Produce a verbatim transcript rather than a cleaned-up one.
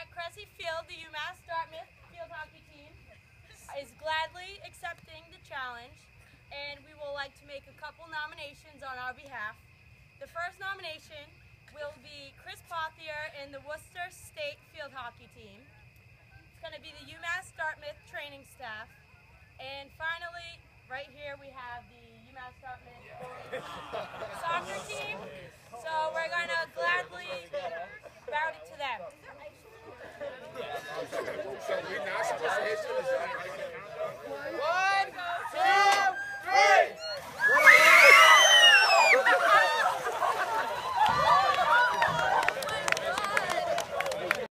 at Cressy Field, the UMass Dartmouth field hockey team is gladly accepting the challenge, and we will like to make a couple nominations on our behalf. The first nomination will be Chris Pothier and the Worcester State field hockey team. It's going to be the UMass Dartmouth training staff. And finally, right here we have the UMass Dartmouth soccer team. So we're going to gladly bow it to them.